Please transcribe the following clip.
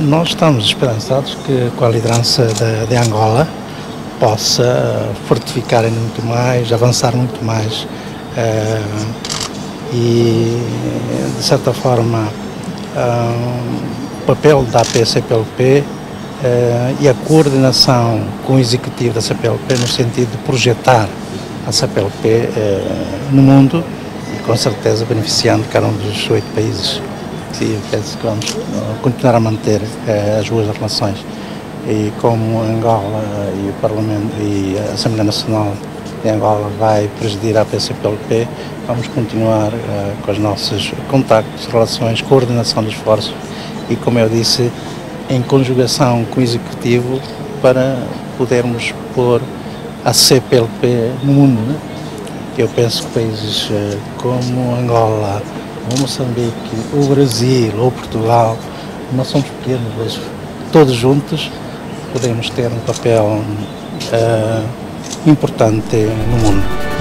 Nós estamos esperançados que com a liderança de Angola possa fortificar ainda muito mais, avançar muito mais e, de certa forma, o papel da CPLP e a coordenação com o executivo da CPLP no sentido de projetar a CPLP no mundo e com certeza beneficiando cada um dos 8 países. E penso que vamos continuar a manter as boas relações. E como Angola e o Parlamento e a Assembleia Nacional de Angola vai presidir a CPLP, vamos continuar com os nossos contactos, relações, coordenação dos esforços e, como eu disse, em conjugação com o Executivo para podermos pôr a CPLP no mundo, né? Eu penso que países como Angola, o Moçambique, o Brasil ou Portugal, nós somos pequenos, mas todos juntos podemos ter um papel importante no mundo.